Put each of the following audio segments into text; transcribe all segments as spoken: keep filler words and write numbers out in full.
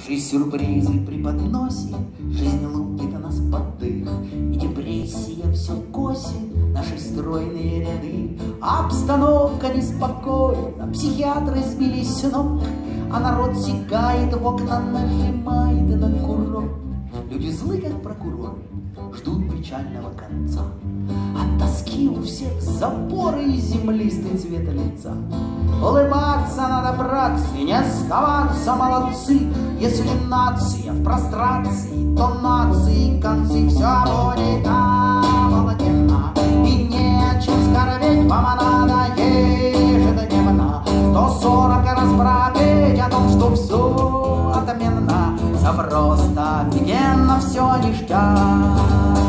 Жизнь сюрпризы преподносит, жизнь лупит нас под дых, и депрессия все косит наши стройные ряды. Обстановка неспокойна, психиатры сбились с ног, а народ сигает в окна, нажимает на курок. Люди злы, как прокуроры, ждут печального конца. От тоски у всех запоры и землистый цвет лица. Улыбаться надо, братцы, не сдаваться, молодцы. Если нация в прострации, то нации концы. Все будет обалденно, и нечем скорбеть. Вам надо ежедневно сто сорок раз пропеть о том, что все отменно. Все просто офигенно, все ништяк.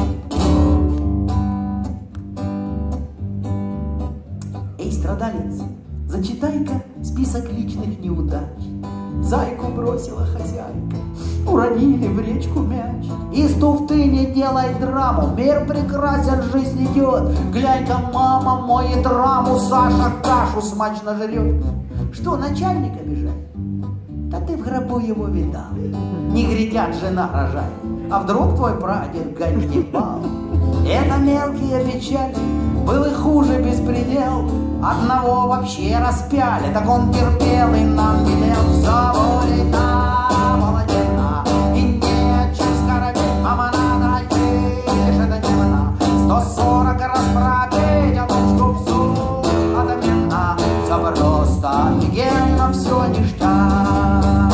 Эй, страдалец, зачитай-ка список личных неудач. Зайку бросила хозяйка, уронили в речку мяч. Из туфты не делай драму, мир прекрасен, жизнь идет. Глянь-ка, мама моет раму, Саша кашу смачно жрет. Что, начальник обижает? Да ты в гробу его видал. Не грядят, жена рожает, а вдруг твой прадед Ганнибал? Это мелкие печали, был и хуже беспредел. Одного вообще распяли, так он терпел и нам велел. Все будет обалденно, и нечем скорбеть. Мама, надо ежедневно сто сорок раз пропеть о том, что все отменно. Все просто офигенно, все ништяк.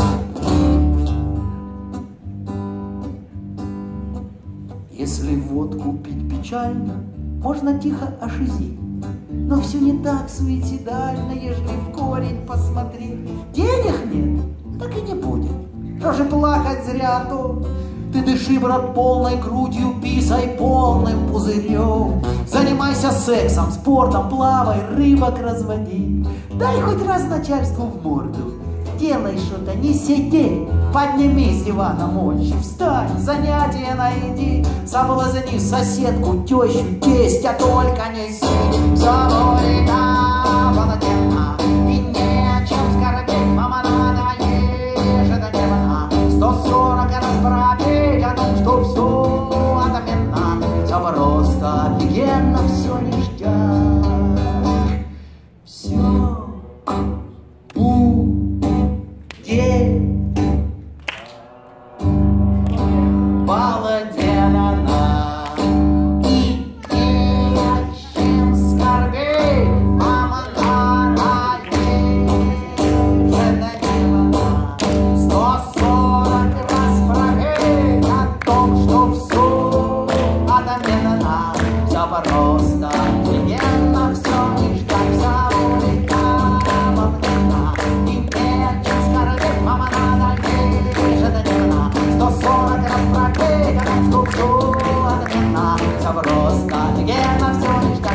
Если водку пить печально, можно тихо ошизить. Но все не так суицидально, ежели в корень посмотреть. Денег нет, так и не будет. Что же плакать зря, то ты дыши, брат, полной грудью, писай полным пузырем. Занимайся сексом, спортом, плавай, рыбок разводи. Дай хоть раз начальству в морду. Делай что-то, не сиди, поднимись с дивана мочи, встань, занятия найди, соблазни соседку, тещу, тестя, только не сиди. Все будет обалденно, и нечем скорбеть. Мама, надо ежедневно сто сорок раз пропеть о том, что все отменно. Все просто офигенно, все ништяк. Все балденно, и нечем скорбеть. Мама, надо ежедневно сто сорок раз пропеть о том, что все отменно. Все просто офигенно, все ништяк, все будет обалденно, и нечем скорбеть. Мама, надо ежедневно сто сорок раз пропеть о том, что все отменно. Все просто офигенно, все ништяк.